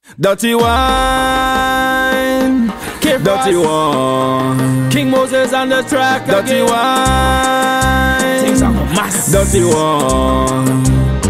Dirty wine, dirty wine. King Moses on the track. Dirty wine, dirty wine.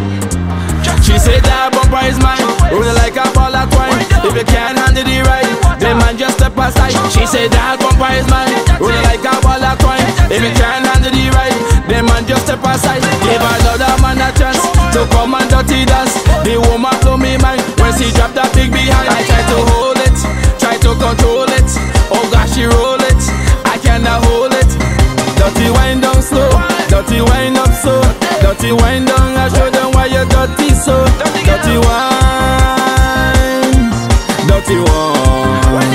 She said that bumper is mine, rolling like a ball of twine. If you can't handle the ride, then man just step aside. She said that bumper is mine, rolling like a ball of twine. If you can't handle the ride, then man just step aside. Give another man a chance to come and dirty dance. The woman blow me mind when she drop that big behind. I try to hold it, try to control it. Oh gosh, she roll it, I cannot hold it. Dirty wine down slow, dirty wine up so, dirty wine down. I show them why you're dirty so. Dirty wine, dirty wine.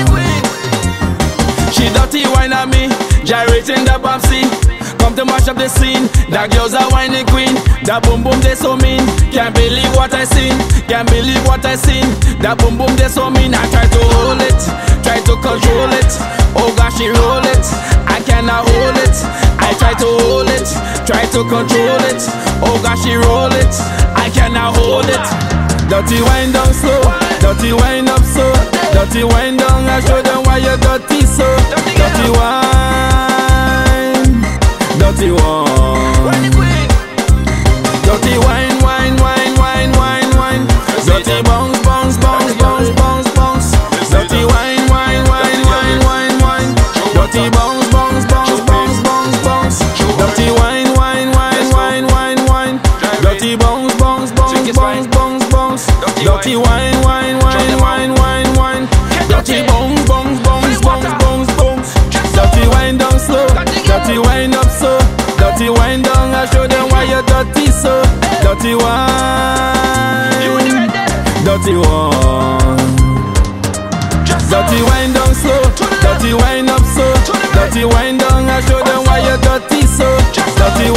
She dirty wine at me, gyrating the Babsy. Come to mash up the scene. That girl's a whining queen. That boom boom they so mean. Can't believe what I seen. Can't believe what I seen. That boom boom they so mean. I try to hold it, try to control it. Oh gosh, she roll it, I cannot hold it. I try to hold it, try to control it. Oh gosh, she roll it, I cannot hold it. Dirty wine down slow, dirty wine up so, dirty wine down. I show them why you're dirty so. Dirty wine, dirty wine. Dirty wine, wine, wine, wine, wine, wine. Dirty bounce, bounce, bounce, bounce, bounce, bounce. Dirty wine, wine, wine, wine, wine, wine. Dirty bounce, bounce, bounce, bounce, bounce, bounce. Dirty wine, wine, wine, wine, wine, wine. Dirty bounce, bounce, bounce, bounce, bounce, bounce. Dirty wine, wine, wine, wine, wine, wine. Dirty bounce, bounce, bounce, bounce, bounce, bounce. Dirty wine down slow, dirty wine up so, dirty wine down. I show them why you're dirty so. Dirty wine, dirty wine. Dirty wine down slow, dirty wine up so, dirty wine down. I show them why you're dirty so. Dirty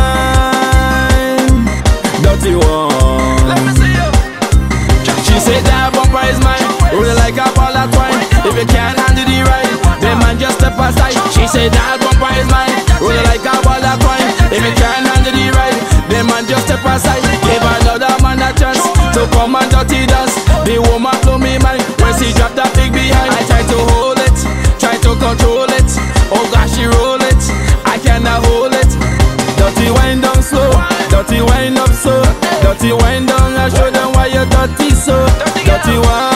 wine, dirty wine. She said that bumper is mine, rolling like a ball of twine. If you can't handle the ride, then man just step aside. She said that bumper is mine, rolling like a ball of twine. If you can't handle the ride, then man just step aside. Give another man a chance to come and dirty dance. The woman blow me mind when she drop that big behind. I try to hold it, try to control it. Oh gosh, she roll it, I cannot hold it. Dirty wine down slow, dirty wine up so, dirty wine down. I show them why you're dirty so. Dirty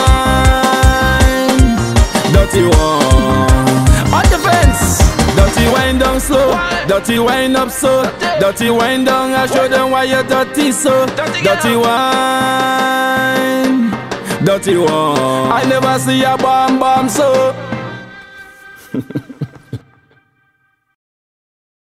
wine, dirty wine. On the fence. Dirty wine down slow, dirty wine up so, dirty wine down. I show them why you're dirty so. Dirty wine, dirty wine. I never see a bomb bomb so.